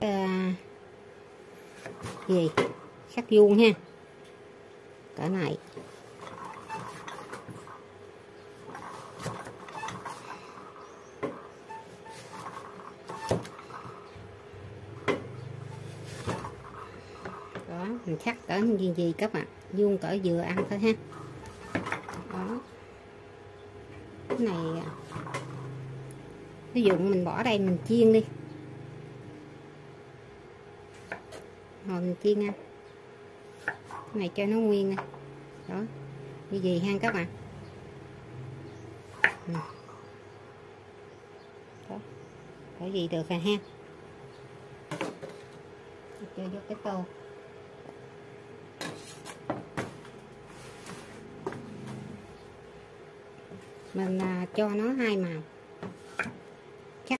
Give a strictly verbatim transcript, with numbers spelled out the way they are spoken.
uh, gì sắc vuông ha, cỡ này. Đó, mình cắt cỡ gì gì các bạn, vuông cỡ vừa ăn thôi ha. Đó, cái này ví dụ mình bỏ đây mình chiên đi, rồi mình chiên ăn cái này cho nó nguyên nè. Đó, như gì ha các bạn. Ừ. Đó, có gì được rồi ha. Cho vô cái tô. Mình à, cho nó hai màu.